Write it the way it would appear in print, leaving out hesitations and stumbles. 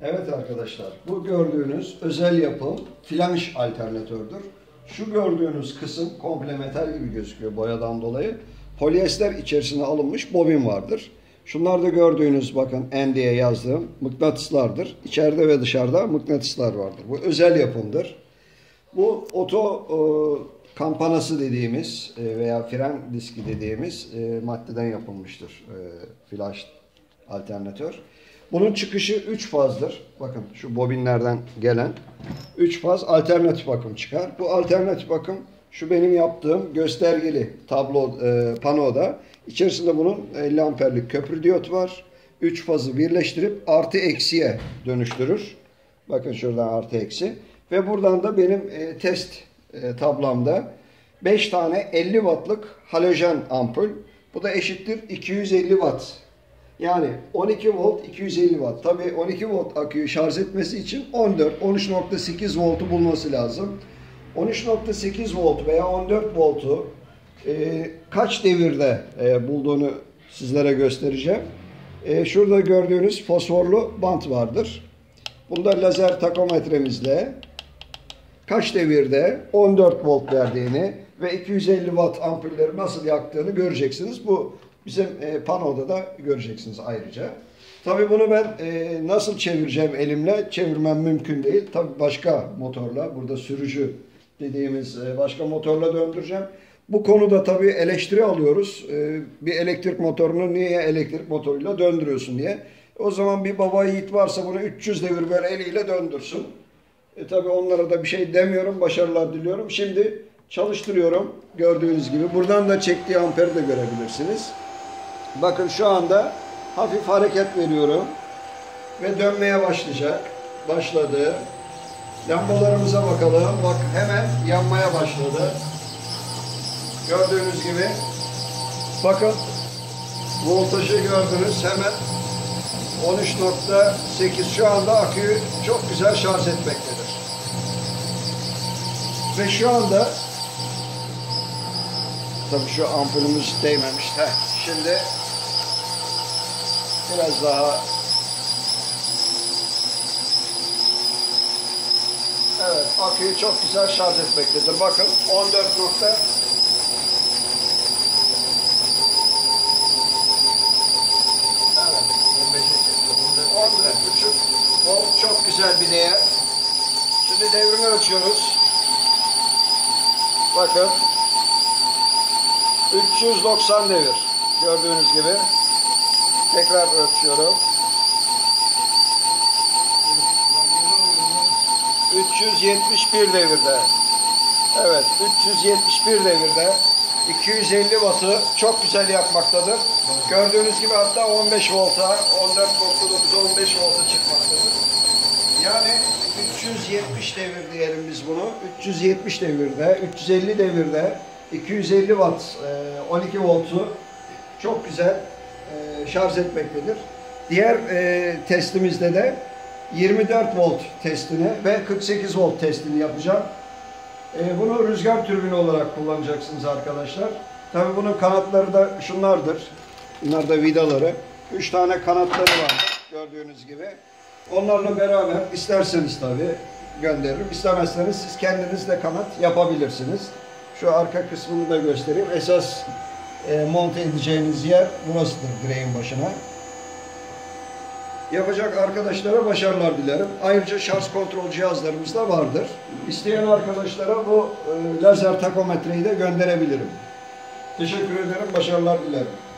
Evet arkadaşlar, bu gördüğünüz özel yapım flanş alternatördür. Şu gördüğünüz kısım komple metal gibi gözüküyor boyadan dolayı. Polyester içerisine alınmış bobin vardır. Şunlar da gördüğünüz, bakın N diye yazdığım mıknatıslardır. İçeride ve dışarıda mıknatıslar vardır. Bu özel yapımdır. Bu kampanası dediğimiz veya fren diski dediğimiz maddeden yapılmıştır flash alternatör. Bunun çıkışı 3 fazdır. Bakın şu bobinlerden gelen 3 faz alternatif akım çıkar. Bu alternatif akım şu benim yaptığım göstergeli tablo panoda. İçerisinde bunun 50 amperlik köprü diyot var. 3 fazı birleştirip artı eksiye dönüştürür. Bakın şuradan artı eksi. Ve buradan da benim test tablamda 5 tane 50 wattlık halojen ampul. Bu da eşittir 250 watt. Yani 12 volt 250 watt. Tabii 12 volt aküyü şarj etmesi için 13.8 voltu bulması lazım. 13.8 volt veya 14 voltu kaç devirde bulduğunu sizlere göstereceğim. Şurada gördüğünüz fosforlu bant vardır. Bunda lazer takometremizle kaç devirde 14 volt verdiğini ve 250 watt ampulleri nasıl yaktığını göreceksiniz. Bu bizim panoda da göreceksiniz ayrıca. Tabii bunu ben nasıl çevireceğim elimle çevirmem mümkün değil. Tabii başka motorla, burada sürücü dediğimiz başka motorla döndüreceğim. Bu konuda tabii eleştiri alıyoruz. Bir elektrik motorunu niye elektrik motoruyla döndürüyorsun diye. O zaman bir baba yiğit varsa bunu 300 devir böyle eliyle döndürsün. Tabii onlara da bir şey demiyorum. Başarılar diliyorum. Şimdi çalıştırıyorum. Gördüğünüz gibi. Buradan da çektiği amperi de görebilirsiniz. Bakın şu anda hafif hareket veriyorum. Ve dönmeye başlayacak. Başladı. Lambalarımıza bakalım. Bak hemen yanmaya başladı. Gördüğünüz gibi. Bakın voltajı gördünüz. Hemen 13.8 şu anda aküyü çok güzel şarj etmektedir. Ve şu anda tabii şu ampulümüz değmemiş. Şimdi biraz daha evet, aküyü çok güzel şarj etmektedir. Bakın 14 nokta evet 14,5 volt çok güzel bir değer. Şimdi devrini ölçüyoruz. Bakın 390 devir. Gördüğünüz gibi. Tekrar ölçüyorum. 371 devirde. Evet, 371 devirde. 250 wattı çok güzel yakmaktadır. Gördüğünüz gibi hatta 15 volta, 14.9, 15 volta çıkmaktadır. Yani 370 devir diyelim biz bunu. 370 devirde, 350 devirde, 250 watt, 12 voltu çok güzel şarj etmektedir. Diğer testimizde de 24 volt testini ve 48 volt testini yapacağım. Bunu rüzgar türbini olarak kullanacaksınız arkadaşlar. Tabii bunun kanatları da şunlardır. Bunlar da vidaları. 3 tane kanatları var gördüğünüz gibi. Onlarla beraber isterseniz tabii gönderirim. İstemezseniz siz kendiniz de kanat yapabilirsiniz. Şu arka kısmını da göstereyim. Esas monte edeceğiniz yer burasıdır direğin başına. Yapacak arkadaşlara başarılar dilerim. Ayrıca şarj kontrol cihazlarımız da vardır. İsteyen arkadaşlara bu lazer takometreyi de gönderebilirim. Teşekkür ederim. Başarılar dilerim.